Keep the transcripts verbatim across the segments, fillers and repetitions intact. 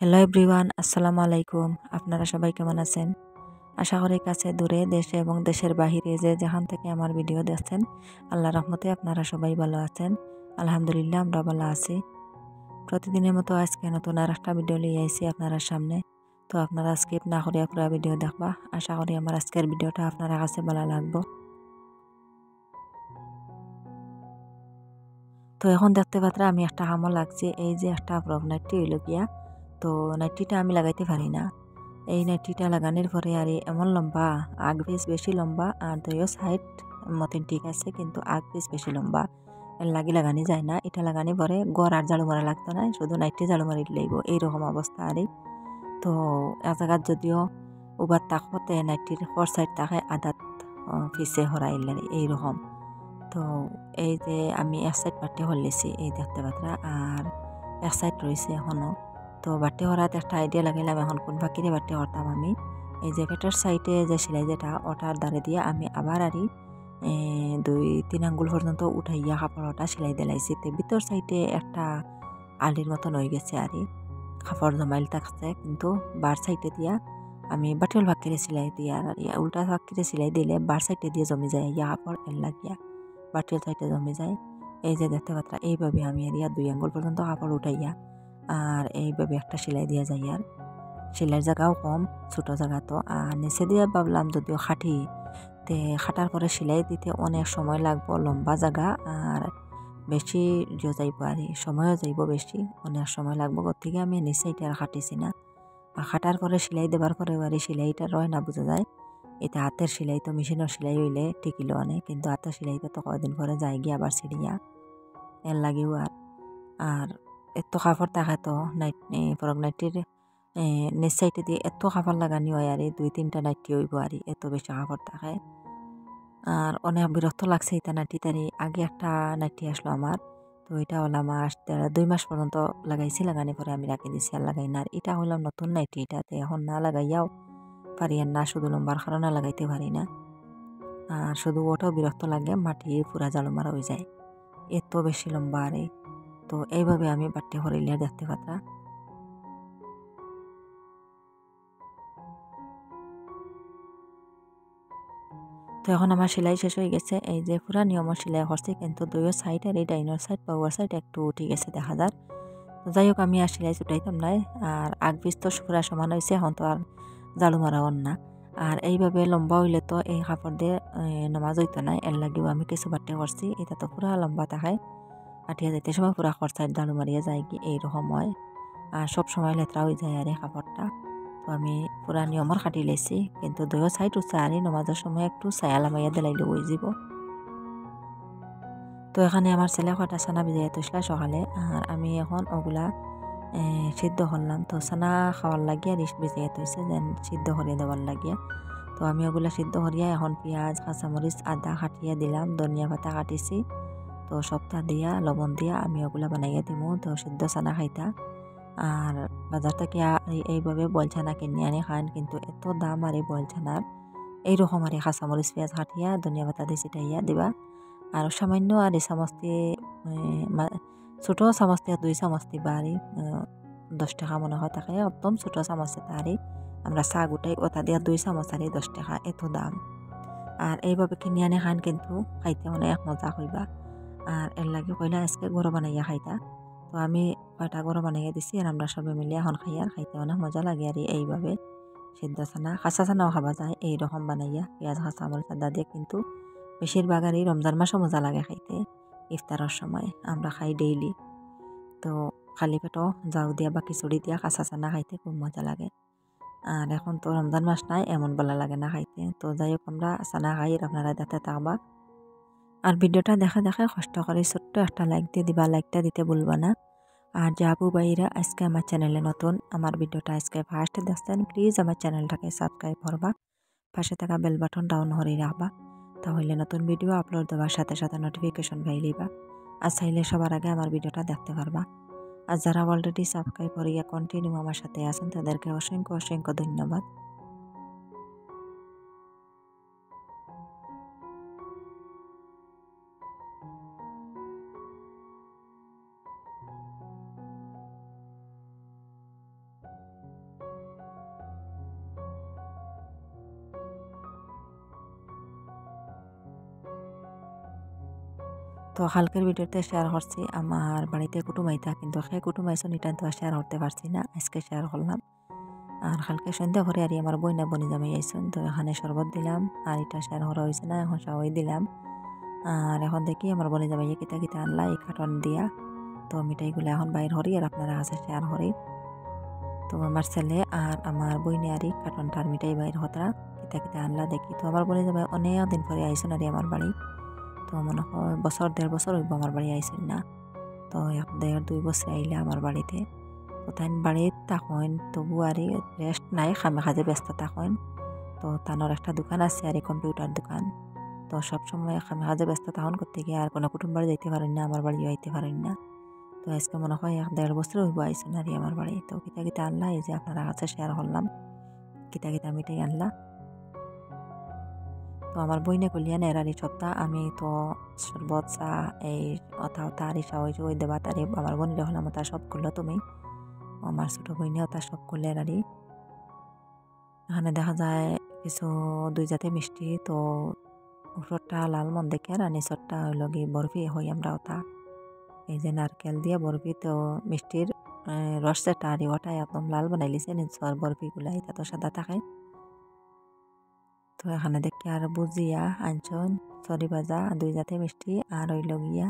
Hello everyone, আসসালামু আলাইকুম। আপনারা সবাই কেমন আছেন? আশা করি কাছে দূরে দেশে এবং দেশের বাহিরে যে যেখান থেকে আমার ভিডিও দেখছেন, আল্লাহর রহমতে আপনারা সবাই ভালো আছেন। আলহামদুলিল্লাহ আমরা ভালো আছি। প্রতিদিনের মতো আজকে নতুন আর একটা ভিডিও নিয়ে আইছি আপনারা সামনে। তো আপনারা স্কিপ না করে পুরো ভিডিও দেখবা। আশা করি আমার আজকের ভিডিওটা আপনারা কাছে ভালো লাগবে। তো এখন দেখতে পাত্রা আমি একটা হামল লাগছে, এই যে একটা ফ্রক নাইটি হইল গিয়া। তো নাইটিটা আমি লাগাইতে পারি না। এই নাইটিটা লাগানোর পরে আর এমন লম্বা, আগ পিস বেশি লম্বা আর দুইও সাইড মতন ঠিক আছে, কিন্তু আগ পিস বেশি লম্বা। এর লাগি লাগানি যায় না। এটা লাগানি পরে গড় আর ঝাড়ু মারা লাগতো না, শুধু নাইটি ঝাড়ু মারি লাগব, এইরকম অবস্থা আর। তো এক জায়গাত যদিও উবার তাকতে নাইটির ফোর সাইড থাকে আদাত পিছে হরাইলার এইরকম। তো এই যে আমি এক সাইড বাট্টি হরলেছি, এই দেখতে পাত্রা, আর এক সাইড রয়েছে এখনো। তো বাট্টি হরাত একটা আইডিয়া লাগাইলাম, এখন কোন ফাঁকিরে বাট্টি হরতাম আমি। এই যে পেটের সাইডে যে সেলাই যেটা ওটার দ্বারে দিয়ে আমি আবার আরই দুই তিন আঙ্গুল পর্যন্ত উঠাইয়া কাপড়টা সেলাই দিলাইছি। তো ভিতর সাইডে একটা আলির মতন হয়ে গেছে আরই, কাপড় জমাইল থাকছে, কিন্তু বার সাইডে দিয়া আমি বাটিল ফাঁকিরে সেলাই দিয়া আর উল্টা ফাঁকিরে সেলাই দিলে বার সাইডে দিয়ে জমি যায় ইয়া কাপড় এর লাগিয়া বাটিল সাইডে জমে যায়। এই যে দেখতে পাত্রা, এইভাবে আমি এরিয়া দুই আঙ্গুল পর্যন্ত কাপড় উঠাইয়া আর এইভাবে একটা সেলাই দিয়া যাই। আর সেলাইয়ের জায়গাও কম, ছোটো জায়গা তো। আর নিচে দিয়ে ভাবলাম যদিও খাটি, তে খাটার পরে সেলাই দিতে অনেক সময় লাগবো, লম্বা জায়গা আর বেশি ইয়ে যাইব আর সময়ও যাইব বেশি, অনেক সময় লাগবো। গতিকে আমি নিচে এটা আর খাটিছি না। আর খাটার পরে সেলাই দেবার পরে বাড়ি সেলাইটা রয় না, বোঝা যায়। এটা হাতের সেলাই, তো মেশিনের সেলাই হইলে টিকিল আনে, কিন্তু হাতের সেলাইটা তো কয়দিন পরে যায় গিয়ে আবার ছিড়িয়া এর লাগেও। আর আর এত কাপড় থাকে তো নাইট ফরক নাইটির নিচ সাইডে দিয়ে এত কাপড় লাগানি হয় আর দুই তিনটা নাইটি হইব আর এত বেশি কাপড় থাকে। আর অনেক বিরক্ত লাগছে এটা নাইটি তারি। আগে একটা নাইটি আসলো আমার, তো এটা হলো মাস দুই মাস পর্যন্ত লাগাইছি, লাগানি পরে আমি রাখি দিছি আর লাগাই না। আর এটা হলাম নতুন নাইটি, এটাতে এখন না লাগাইয়াও পারি আর না, শুধু লম্বার কারণে লাগাইতে পারি না। আর শুধু ওটাও বিরক্ত লাগে, মাটি পুরা জালু মারা হয়ে যায়, এত বেশি লম্বা আরে। তো এইভাবে আমি বাট্টি হরিলে দেখতে পাতা। তো এখন আমার সেলাই শেষ হয়ে গেছে। এই যে পুরা নিয়ম সেলাই করছি, কিন্তু দুইও সাইড আর এই ডাইনোর সাইড বা ওয়ার সাইড একটু উঠে গেছে দেখা যায়। তো যাই হোক, আমি আর সেলাই ছুটাইতাম নাই। আর আগ পিস তো পুরা সমান হয়েছে, এখন তো আর জালু মারাও না। আর এইভাবে লম্বা হইলে তো এই কাপড় দিয়ে নামাজ হইতো না, এর লাগেও আমি কিছু বাট্টি করছি। এটা তো পুরা লম্বা থাকে, কাটিয়া যাইতে সময় পুরা খর সাইড জালু মারিয়া যায় কি এইরকম হয়। আর সব সময় লেতরা হয়ে যায় আর এই কাপড়টা। তো আমি পুরা নিয়মর কাটি লাইছি, কিন্তু দুইও সাইড উঠছে আর নমাজের সময় একটু ছায়া লামাইয়া দিলাইলে হয়ে যাব। তো এখানে আমার ছেলে কটা ছানা ভিজাইয়া তৈসলা সকালে, আর আমি এখন ওগুলা সিদ্ধ করলাম। তো ছানা খাওয়ার লাগিয়া রিস ভিজাইয়া তৈছে যেন সিদ্ধ করিয়া দেওয়ার লাগিয়া। তো আমি ওগুলা সিদ্ধ করিয়া এখন পেঁয়াজ কাঁচামরিচ আদা কাটিয়া দিলাম, ধনিয়া পাতা কাটিছি। তো সবটা দিয়া লবণ দিয়া আমি ওগুলা বানাইয়া দিমু। তো সিদ্ধ ছানা খাইতা। আর বাজার থেকে এইভাবে বয়েল ছানা কিনে আনি খান, কিন্তু এত দাম আর এই বয়েল ছানার। এইরকম আর কাঁচামরিচ পেঁয়াজ কাটিয়া ধনিয়া পাতা দিয়ে ছিটাইয়া দিবা। আর সামান্য আর এই চামচটি ছোটো চামচটি দুই চামচ দিবা আর দশ টাকা মনে হয় থাকে, একদম ছোটো চামচ এটা আর আমরা চাহ গোটাই ওটা দিয়া দুই চামচ আর দশ টাকা, এত দাম। আর এইভাবে কিনে আনি খান, কিন্তু খাইতে অনেক মজা হইবা। আর এর লাগে কইলা আজকে গরম বানাইয়া খাইতা। তো আমি কয়টা গরম বানাইয়া দিছি, আর আমরা সবাই মিলে এখন খাই। আর খাইতে অনেক মজা লাগে আর এইভাবে সিদ্ধ ছানা, কাঁচা ছানাও খাওয়া যায় এইরকম বানাইয়া পেঁয়াজ কাঁচা মরিচ আদা দিয়ে। কিন্তু বেশিরভাগ আর এই রমজান মাসও মজা লাগে খাইতে, ইফতারের সময় আমরা খাই ডেইলি। তো খালি পেটও জাউ দিয়া বা খিচুড়ি দিয়া কাঁচা ছানা খাইতে খুব মজা লাগে। আর এখন তো রমজান মাস নাই, এমন ভালো লাগে না খাইতে। তো যাই হোক, আমরা ছানা খাই, আপনারা দেখতে থাকবা। আর ভিডিওটা দেখা দেখা কষ্ট করে ছোট্ট একটা লাইক দিয়ে দিবা, লাইকটা দিতে ভুলবা না। আর যে আপু ভাইরা আজকে আমার চ্যানেলে নতুন, আমার ভিডিওটা আজকে ফার্স্ট দেখছেন, প্লিজ আমার চ্যানেলটাকে সাবস্ক্রাইব করবা, পাশে থাকা বেল বাটন ডাউন করে রাখবা, তাহলে নতুন ভিডিও আপলোড দেওয়ার সাথে সাথে নোটিফিকেশন পাই লইবা। আর চাইলে সবার আগে আমার ভিডিওটা দেখতে পারবা। আর যারা অলরেডি সাবস্ক্রাইব করিয়া কন্টিনিউ আমার সাথে আছেন, তাদেরকে অসংখ্য অসংখ্য ধন্যবাদ। তো কালকের ভিডিওতে শেয়ার করছি আমার বাড়িতে কুটুম আইতা, কিন্তু সে কুটুম আইসন এটা তো শেয়ার করতে পারছি না, আজকে শেয়ার করলাম। আর কালকে সন্ধ্যা করে আর আমার বই না বনি জামাই আইসন, তো এখানে শরবত দিলাম আর এটা শেয়ার করা হয়েছে না, এখন সাওয়াই দিলাম। আর এখন দেখি আমার বনি জামাইয়ে কিতা কিতা আনলা এই কার্টন দিয়া, তো মিঠাইগুলো এখন বাইর করি আর আপনারা কাছে শেয়ার করি। তো আমার ছেলে আর আমার বইনে আরই কার্টনটার মিঠাই বাইর হতরা কিতা কিতা আনলা দেখি। তো আমার বনি জামাই অনেক দিন পরে আইসন আর আমার বাড়ি, তো মনে হয় বছর দেড় বছর হইব আমার বাড়ি আইসেন না। তো এক দেড় দুই বছর আইলে আমার বাড়িতে, তো তাই বাড়িতে থাকেন তবু আর রেস্ট নাই, খামে কাজে ব্যস্ত থাকেন। তো তানোর একটা দোকান আছে আর কম্পিউটার দোকান, তো সবসময় খামে কাজে ব্যস্ত থাকুন করতে গিয়ে আর কোনো কুটুম বাড়ি যাইতে পারেন না, আমার বাড়িও আইতে পারেন না। তো আজকে মনে হয় এক দেড় বছর হইব আইসেন আর আমার বাড়ি। তো কিতা কিতা আনলা এই যে আপনারা কাছে শেয়ার করলাম, কিতা কিতা মিঠাই আনলা। তো আমার বইনে কলিয়া নেরারি সপ্তাহ আমি তো শরবত চা এই অথা অথা আরি সা হয়েছে ওই দেবা তারি আমার বোনের হলাম তা সব করলো তুমি, আমার ছোটো বইনেও তা সব করলে এরারি। এখানে দেখা যায় কিছু দুই জাতে মিষ্টি, তো উপরটা লাল মন দেখে আর নিচরটা হইল কি বরফি হই আমরা ওটা এই যে নারকেল দিয়ে বরফি, তো মিষ্টির রস যেটা আরি ওটাই একদম লাল বানাই লিছে, নিচর বরফিগুলা এটা তো সাদা থাকে। তো এখানে দেখি আর বুজিয়া আনছন সরি ভাজা দুই জাতে মিষ্টি আর হইল গিয়া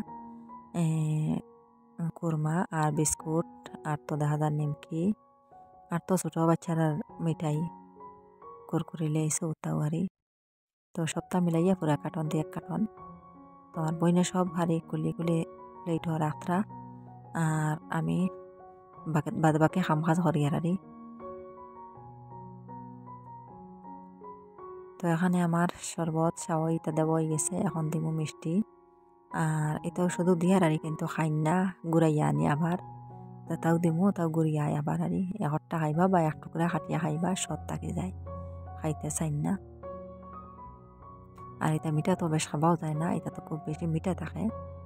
কুরমা আর বিস্কুট আর তো দেখা যায় নিমকি আর তো ছোটো বাচ্চার মিঠাই কুরকুরি লেইছে উতাওয়ারি। তো সবটা মিলাইয়া পুরা কার্টন দিয়ে এক কার্টন। তো আমার বইনে সব হারি কুলি কুলি প্লেট হওয়ার আত্রা, আর আমি বাদ বাকি খাম খাজ করি আর। তো এখানে আমার শরবত সাওয়াই ইতা দেওয়া হয়ে গেছে, এখন দিব মিষ্টি। আর এটাও শুধু দিয়ার আরি কিন্তু খাই না, গুড়াইয়া আনি আবার তাও দিমু, তাও গুড়িয়া আবার আরি একটা খাইবা বা এক টুকরা খাটিয়া খাইবা সব থাকি যায়, খাইতে চাই না। আর এটা মিঠা তো বেশ খাবাও যায় না, এটা তো খুব বেশি মিঠা থাকে।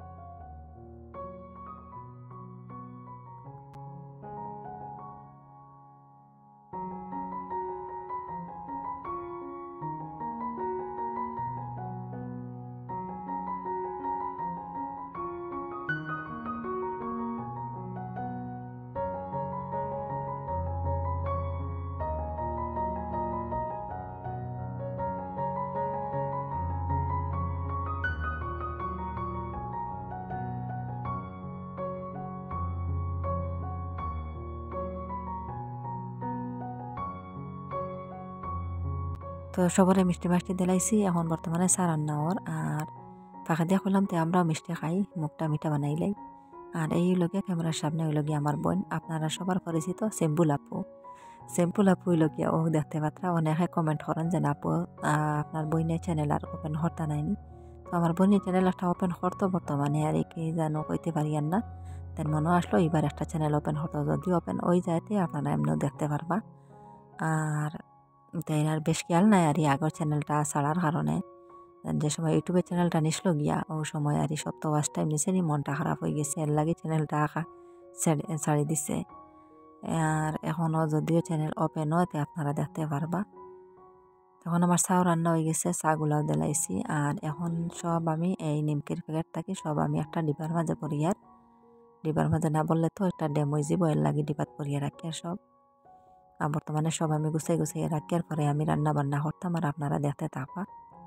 তো সবরে মিষ্টি মাষ্টি দিলাইছি, এখন বর্তমানে চা রান্না ওর। আর ফাঁকা দিয়া করলাম তো আমরাও মিষ্টি খাই, মুখটা মিঠা বানাইলাই। আর এই লগে ক্যামেরার সামনে হইল গিয়ে আমার বোন, আপনারা সবার পরিচিত সিম্পুল আপু। সিম্পুল আপু হইল গিয়া ও দেখতে পাত্রা অনেকে কমেন্ট করেন যে আপু আপনার বইনের চ্যানেল আর ওপেন হরতা নাইনি। তো আমার বোনের চ্যানেল একটা ওপেন করতো বর্তমানে, আর কি জানো কইতে পারি আর না, তার মনে আসলো এবার একটা চ্যানেল ওপেন হতো, যদি ওপেন ওই যাইতে আপনারা এমনিও দেখতে পারবা। আর তাই আর বেশ খেয়াল নাই আর আগের চ্যানেলটা ছাড়ার কারণে, যে সময় ইউটিউবের চ্যানেলটা নিসলো গিয়া ওই সময় আর সব তো ওয়াচ টাইম নিছে নি, মনটা খারাপ হয়ে গেছে, এর লাগে চ্যানেলটা ছাড়ি দিছে। আর এখনও যদিও চ্যানেল ওপেন হয় আপনারা দেখতে পারবা। তখন আমার চাও রান্না হয়ে গেছে, চাগুলাও দিলাইছি। আর এখন সব আমি এই নিমকির প্যাকেট থাকি সব আমি একটা ডিবার মাঝে পরিয়ার, ডিবার মাঝে না বললে তো একটা ডেমো যাব, এর লাগে ডিবাত পরিয়ে রাখি আর সব। আর বর্তমানে সব আমি গুছাই গুছাই রাখি, আর পরে আমি রান্না বান্না করতাম আর আপনারা দেখতে থাকবা।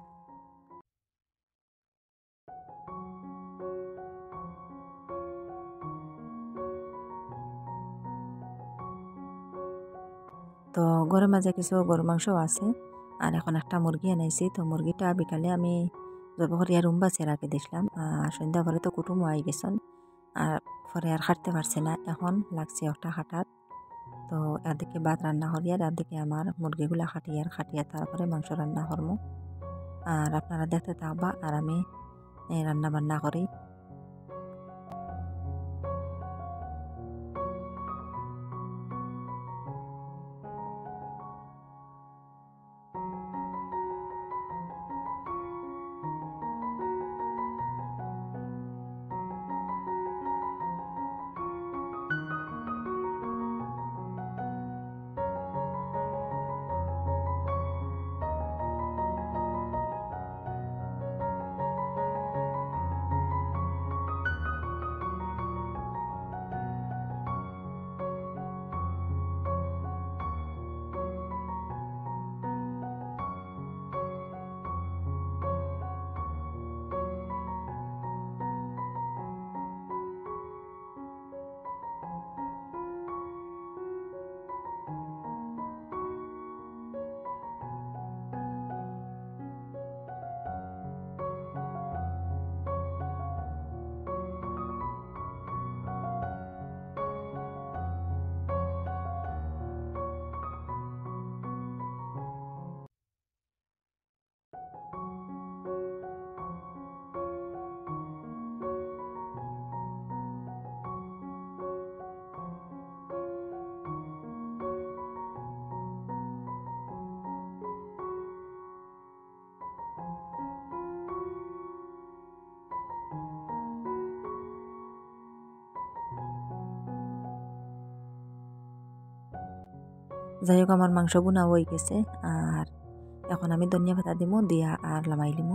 তো গরুর মাঝে কিছু গরু মাংস আছে, আর এখন একটা মুরগি আনাইছি। তো মুরগিটা বিকালে আমি জব করিয়া রুম বাঁচিয়ে রাখি দিছিলাম, আর সন্ধ্যা পরে তো কুটুম হয়ে গেছেন, আর পরে আর খাটতে পারছে না, এখন লাগছে একটা খাটার। তো এদিকে ভাত রান্না করি আর এদিকে আমার মুরগিগুলা খাটিয়ে আর খাটিয়ে তারপরে মাংস রান্না করবো। আর আপনারা দেখতে থাকবা আর আমি রান্না বান্না করি। যাই হোক আমার মাংস বোনা হয়ে গেছে। আর এখন আমি ধনিয়া পাতা দিমু, দিয়া আর লামাই লিমু।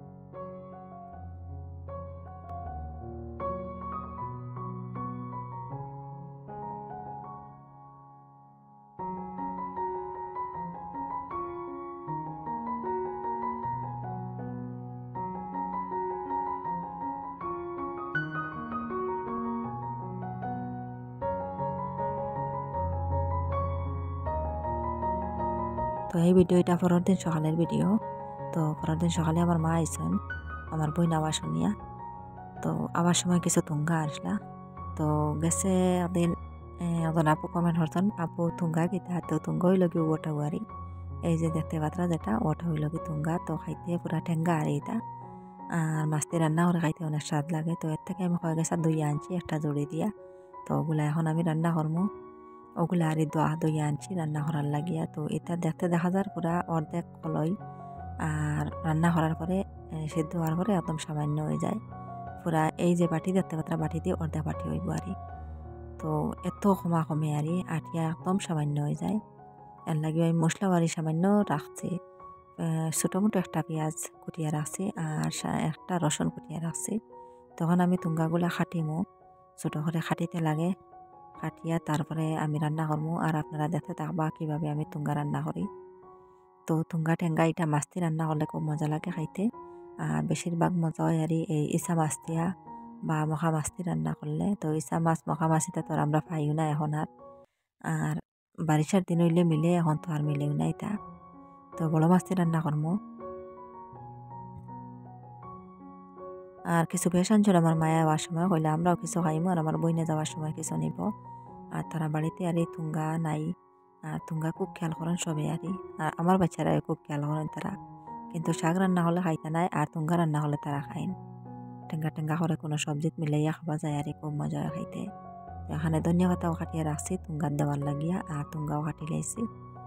তো এই ভিডিওটা পরের দিন সকালের ভিডিও। তো পরের দিন সকালে আমার মা আইসন আমার বইন আওয়াজ শুনিয়া। তো আবার সময় কিছু তুঙ্গা আসলা। তো গেছে ওদিন ওদের আপু কমেন্ট হরতন, আপু তুঙ্গা কিতা? তো তুঙ্গা হইল কি ওটা উয়ারি, এই যে দেখতে পাত্রা যেটা ওটা হইল কি তুঙ্গা। তো খাইতে পুরা ঠেঙ্গা আর এইটা। আর মাছটি রান্না করে খাইতে অনেক স্বাদ লাগে। তো এর থেকে আমি কয়ে গেছে দই আনছি একটা জড়ি দিয়া। তো ওগুলা এখন আমি রান্না করবো। ওগুলা আর দোয়া দই আনছি রান্না করার লাগিয়া। তো এটা দেখতে দেখা যার পুরা অর্ধেক কলই, আর রান্না করার পরে সিদ্ধ হওয়ার পরে একদম সামান্য হয়ে যায়। পুরা এই যে বাটি দেখতে পাত্রা বাটি দিয়ে অর্ধেক বাটি হইব আরি। তো এত কমা কমে আরি আটিয়া একদম সামান্য হয়ে যায়। এর লাগে আমি মশলা বাড়ি সামান্য রাখছি। ছোটো মোটো একটা পেঁয়াজ কুটিয়া রাখছি আর একটা রসুন কুটিয়া রাখছি। তখন আমি তুঙ্গাগুলা খাটিমো, ছোটো করে খাটিতে লাগে। কাটিয়া তারপরে আমি রান্না করবো। আর আপনারা দেখতে থাকবা কীভাবে আমি তুঙ্গা রান্না করি। তো তুঙ্গা ঠেঙ্গা এটা মাছটি রান্না করলে খুব মজা লাগে খাইতে। আর বেশিরভাগ মজা হয় আর এই ইসা মাছ দিয়া বা মখা মাছটি রান্না করলে। তো ইসা মাছ মখা মাছটা তো আমরা পাইও না এখন আর। আর বারিশার দিন হইলে মিলে, এখন তো আর মিলেও না এটা। তো বড় মাছটি রান্না করবো। আর কিছু বেশ আনছিল আমার মায়া যাওয়ার সময়, কইলে আমরাও কিছু খাইমো আর আমার বইনে যাওয়ার সময় কিছু নিব। আর তারা বাড়িতে আর এই তুঙ্গা নাই। আর তুঙ্গা খুব খেয়াল করেন সবে আর আর আমার বাচ্চারা খুব খেয়াল করেন তারা। কিন্তু শাক রান্না হলে খাইতে নাই, আর তুঙ্গা রান্না হলে তারা খাইন। টেঙ্গা টেঙ্গা করে কোনো সবজিত মিলাইয়া খাওয়া যায় আর খুব মজা হয় খাইতে। এখানে ধনিয়া পাতাও কাটিয়ে রাখছি তুঙ্গার দেওয়ার লাগিয়া, আর তুঙ্গাও কাটি লাইছি।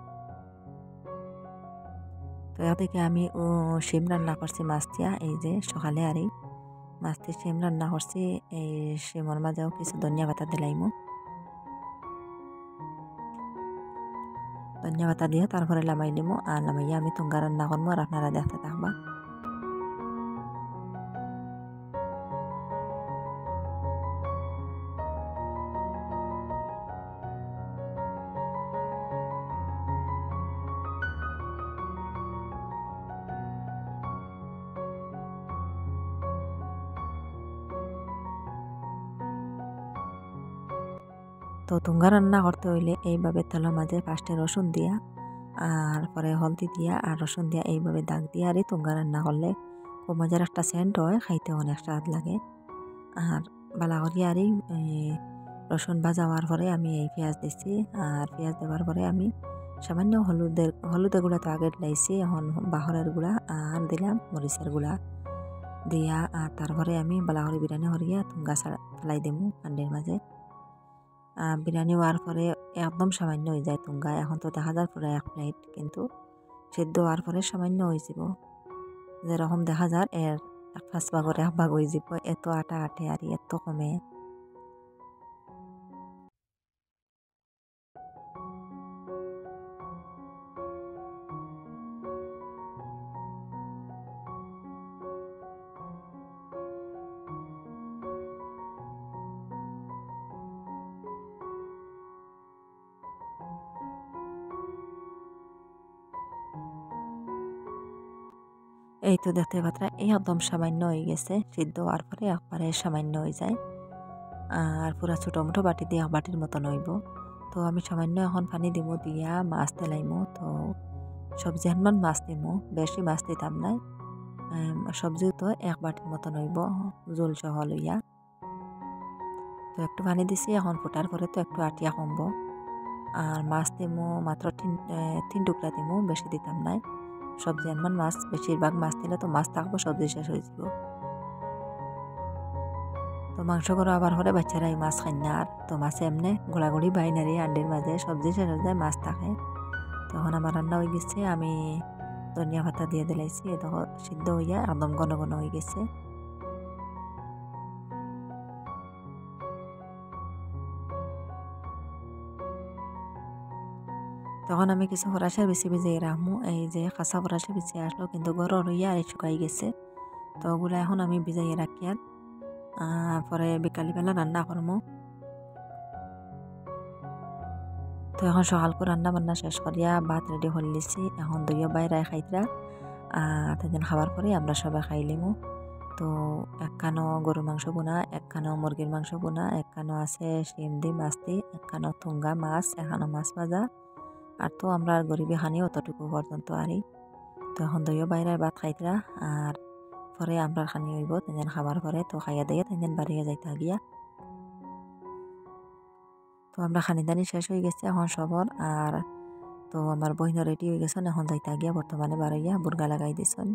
তো এদিকে আমি ও শিম রান্না করছি মাছ দিয়া, এই যে সকালে আর এই মাছটি শিম রান্না করছি। এই শিমর মাঝেও কিছু ধনিয়া পাতা দিলাইমু। ধনিয়া পাতা দিয়ে তারপরে লামাই দিমু। আর লামাইয়া আমি তুঙ্গা রান্না করবো আর আপনারা দেখতে থাকবা। তো তুঙ্গা রান্না করতে হইলে এইভাবে তেলের মাঝে ফার্স্টে রসুন দিয়া, আর পরে হলদি দিয়া আর রসুন দিয়া এইভাবে দাগ দিয়া আর তুঙ্গা রান্না করলে খুব মজার একটা সেন্ট হয়, খাইতে অনেক স্বাদ লাগে। আর বালা করিয়া আর রসুন ভাজা হওয়ার পরে আমি এই পেঁয়াজ দিচ্ছি। আর পেঁয়াজ দেওয়ার পরে আমি সামান্য হলুদের হলুদের গুঁড়া তো আগে লাইছি, এখন বাহরের গুঁড়া আর দিলাম মরিচের গুঁড়া দিয়া। আর তারপরে আমি বালা করে বিরিয়ানি করিয়া তুঙ্গা ফেলাই দিমু হান্ডির মাঝে। বিরিয়ানি হওয়ার পরে একদম সামান্য হয়ে যায় তুঙ্গা। এখন তো দেখা যায় পুরো এক প্লেট, কিন্তু সেদ্ধ হওয়ার পরে সামান্য হয়ে যাব। যেরকম দেখা যায় এর এক পাঁচ ভাগর এক ভাগ হয়ে যাব, এত আটা আটে আর এত কমে। এই তো দেখতে পাত্রা এই একদম সামান্য হয়ে গেছে, সিদ্ধ হওয়ার পরে একবারে সামান্য হয়ে যায়। আর পুরা ছোটো মোটো বাটি দিয়ে বাটির মতন হইব। তো আমি সামান্য এখন পানি দিব, দিয়া মাছ তেলাইমো। তো সবজি হানমান মাছ দিমো, বেশি মাছ দিতাম নাই। সবজিও তো এক বাটির মতন হইব জোল সহ লইয়া। তো একটু পানি দিছি, এখন ফুটার পরে তো একটু আটিয়া কমব। আর মাছ দিমো মাত্র তিন তিন টুকরা দিমো, বেশি দিতাম নাই। সবজি আনমান মাছ, বেশিরভাগ মাছ দিলে তো মাছ থাকবো, সবজি শেষ হয়ে যাব। তো মাংস করে আবার হলে বাচ্চারা এই মাছ খাই না। আর তো মাছে এমনি গোড়াগুড়ি বাইনারি আন্ডির মাঝে সবজি শেষ হয়ে যায়, মাছ থাকে। তখন আমার রান্না হয়ে গেছে, আমি ধনিয়া পাতা দিয়ে দিলাইছি। তখন সিদ্ধ হইয়া একদম ঘন ঘন হয়ে গেছে। তো তখন আমি কিছু ফরাসা বেশি ভিজিয়ে রাখবো। এই যে কাঁচা ফরাসা বেশি আসলো কিন্তু গরম রইয়া আর শুকাই গেছে। তো ওগুলো এখন আমি ভিজাইয়ে রাখি আর পরে বিকালবেলা রান্না করবো। তো এখন সকালকু রান্না বান্না শেষ করিয়া ভাত রেডি করে লিছি। এখন দুইও বাইরে খাইতরা তাদের খাবার পরে আমরা সবাই খাইলিমু। তো একখানো গরু মাংস বোনা, একখানো মুরগির মাংস বোনা, একখানো আছে শিম দি মাছ দি, একখানো থুঙ্গা মাছ, এখানো মাছ ভাজা। আর তো আমরা গরিবী খানি অতটুকু পর্যন্ত আরি। তো এখন দুইও বাইরে ভাত খাইতরা আর পরে আমরা খানি হইব তেন খাবার পরে। তো খাইয়া দিয়ে তেন বাড়িয়ে যাইতে গিয়া। তো আমরা খানিদানি শেষ হয়ে গেছে এখন সবর। আর তো আমার বহিন রেডি হয়ে গেছেন এখন যাইতে গিয়া বর্তমানে বাড়াইয়া বুর্গা লাগাই দিছেন।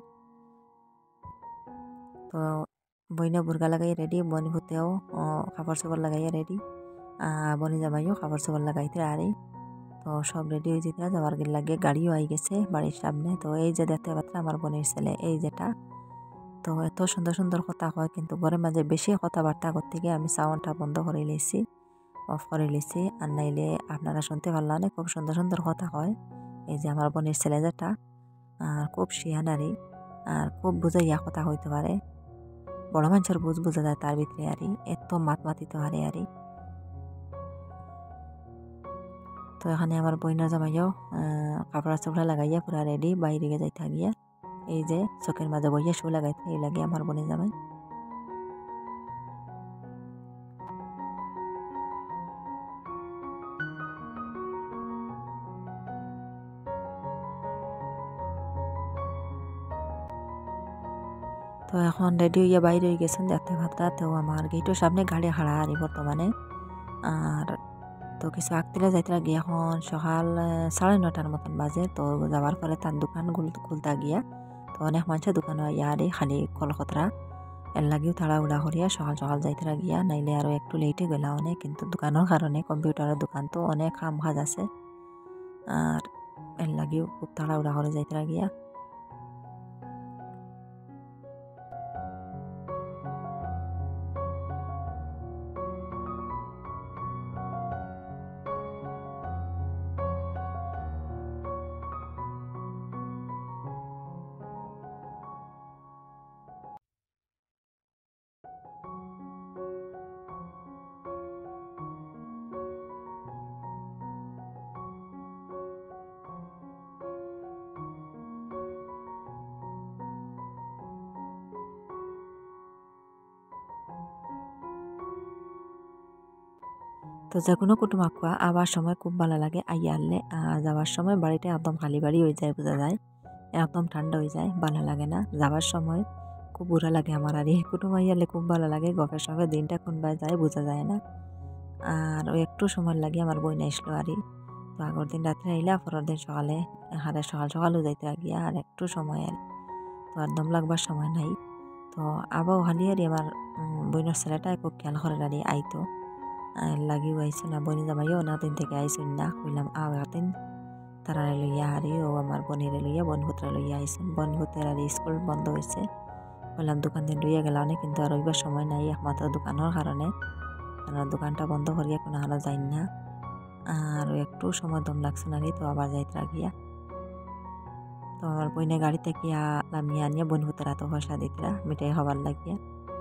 তো বইনে বুর্গা লাগাই রেডি, বনি ভূতেও কাপড় চোপড় লাগাইয়া রেডি, বনি জামাইও কাপড় চোপড় লাগাইতে আরে। তো সব রেডি হয়ে যেতে যাওয়ার লাগে গাড়িও আই গেছে বাড়ির সামনে। তো এই যে দেখতে পাচ্ছি আমার বোনের ছেলে এই যেটা, তো এত সুন্দর সুন্দর কথা হয় কিন্তু ঘরের মাঝে বেশি কথাবার্তা করতে গিয়ে আমি সাউন্ডটা বন্ধ করে লিছি, অফ করে লিছি। আর নাইলে আপনারা শুনতে পারলাম না, খুব সুন্দর সুন্দর কথা হয়। এই যে আমার বোনের ছেলে যেটা খুব শিয়ানারি আর খুব বুঝাইয়া কথা হইতে পারে, বড় মানুষের বুঝ বোঝা যায় তার ভিতরে আরি, এত মাত মাতিতে হারে আরি। তো এখানে আমার বইনার জামাইও কাপড়া চোপড়া লাগাইয়া পুরা রেডি বাইরে যাইতে গিয়া। এই যে চোখের মাঝে বইয়া শু লাগাইতে এই লাগে আমার বোনের জামাই। তো এখন রেডি হইয়া বাইরে হয়ে গেছেন দেখতে ভাবতা। তো আমার গেটের সামনে গাড়ি হারা আরি বর্তমানে। আর তো কিছু আগতিলে যাইতে গিয়ে এখন সকাল সাড়ে নটার মতন বাজে। তো যাওয়ার পরে তার দোকান খুলতে গিয়া তো অনেক মানুষের দোকান হইয়া আরে খালি কলকতরা এর লাগেও তাড়াহুড়া করিয়া সকাল সকাল যাইতে গিয়া, নাইলে আরও একটু লেটে গেলা অনেক। কিন্তু দোকানের কারণে কম্পিউটারের দোকান তো অনেক কাম কাজ আছে আর এর লাগেও খুব তাড়াহুড়া করে যাইতে গিয়া। তো যে কোনো কুটুম আকুয়া আবার সময় খুব ভালো লাগে আইয়া আনলে, যাওয়ার সময় বাড়িটা একদম খালি বাড়ি হয়ে যায়, বোঝা যায় একদম ঠান্ডা হয়ে যায়, ভালো লাগে না। যাওয়ার সময় খুব বুড়া লাগে আমার, আর এই কুটুম আইয়ালে খুব ভালো লাগে। গপের সঙ্গে দিনটা কোনবা যায় বোঝা যায় না। আর ওই একটু সময় লাগে আমার বই না আসলো আরই। তো আগের দিন রাত্রে আইলা পরের দিন সকালে হারে সকাল সকালও যাইতে গিয়া আর একটু সময় আর তো আর দম লাগবার সময় নাই। তো আবাও হালি আরি আমার বইনের ছেলেটা খুব খেয়াল করে আরি আইতো লাগিও আইসো না, বনি জামাইও না দিন থেকে আইসুন না, কইলাম আও এতদিন তারা লইয়া হারি ও আমার বনিরে লইয়া বনভূতরা লইয়া আইসুন। বনভূতের আর স্কুল বন্ধ হয়েছে, বললাম দোকান দিন লইয়া গেল অনেক, কিন্তু আর ওইবার সময় নাই একমাত্র দোকানের কারণে। কারণ দোকানটা বন্ধ করিয়া কোনো হারা যাই না। আর একটু সময় দম লাগছে না রে, তো আবার যাইতে গিয়া তো আমার বইনে গাড়ি থেকে নামিয়ে আনিয়া বনভূতের এত পয়সা দিতরা মিঠাই খাবার লাগিয়া।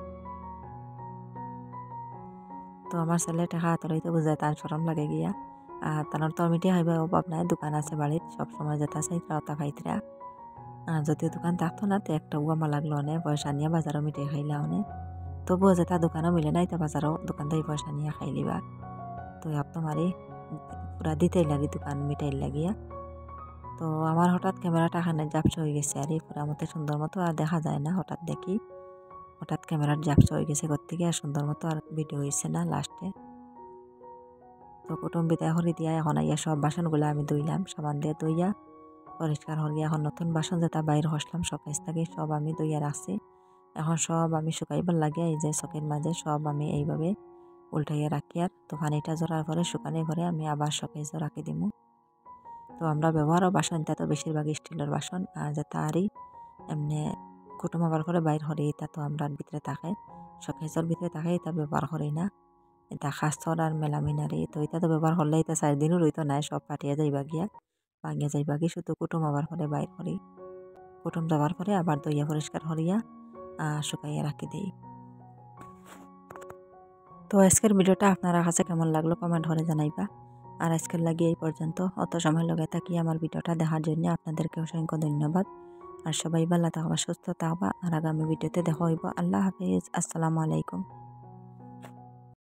তো আমার ছেলে টাকা হাতড়াইতে বুঝায় তার সরম লাগে গিয়া। আর তার তো মিঠাই খাইবা অভাব নাই, দোকান আছে বাড়ির সবসময় যেটা চাইতরা ওটা খাইতরা। আর যদি দোকান থাকতো না তো একটা উয়ামা লাগলো অনেক, পয়সা নিয়ে বাজারও মিঠাই খাইলা অনেক। তবুও যেটা দোকানও মিলে নাই তা বাজারও দোকান থেকে পয়সা নিয়ে খাইলিবা। তো একদম আরে পুরা দিতেই লাগে দোকান মিঠাই লাগিয়া। তো আমার হঠাৎ ক্যামেরাটা এখানে ঝাপসা হয়ে গেছে আর পুরা মতো সুন্দর মতো আর দেখা যায় না। হঠাৎ দেখি হঠাৎ ক্যামেরার ঝাপসা হয়ে গেছে থেকে আর সুন্দর মতো আর ভিডিও হয়েছে না লাস্টে। তো কুটুম বিদায় হরি দিয়া এখন আইয়া সব বাসনগুলো আমি ধুইলাম, সাবান দিয়ে ধুইয়া পরিষ্কার হরিয়া এখন নতুন বাসন যেটা বাইর হসলাম শোকেস থেকে সব আমি ধুইয়া রাখছি। এখন সব আমি শুকাইবার লাগে এই যে চকের মাঝে সব আমি এইভাবে উল্টাইয়া রাখি। আর তো পানিটা জড়ার পরে শুকানোর পরে আমি আবার শোকেসে রাখি দিব। তো আমরা ব্যবহারও বাসন তা তো বেশিরভাগ স্টিলের বাসন, আর যেটা আরই এমনি কুটুম আবার করে বাইর হরি তা তো আমরা ভিতরে থাকে শোকেসের ভিতরে থাকে, এটা ব্যবহার করি না। এটা খাস্তর আর মেলামিনারি তো এটা তো ব্যবহার করলে এটা চার দিনও রইতো নাই, সব পাঠিয়ে যাইবা গিয়া। পাইয়া যাইবা কি শুধু কুটুম আবার পরে বাইর করি কুটুম যাবার পরে আবার দইয়া পরিষ্কার করিয়া শুকাইয়া রাখি দেই। তো আজকের ভিডিওটা আপনারা কাছে কেমন লাগলো কমেন্ট করে জানাইবা। আর আজকের লাগি এই পর্যন্ত, অত সময় লগে থাকি আমার ভিডিওটা দেখার জন্য আপনাদেরকে অসংখ্য ধন্যবাদ। আর সবাই ভালো থাকবা, সুস্থ থাকবা, আর আগামী ভিডিওতে দেখা হইব। আল্লাহ হাফিজ, আসসালামু আলাইকুম।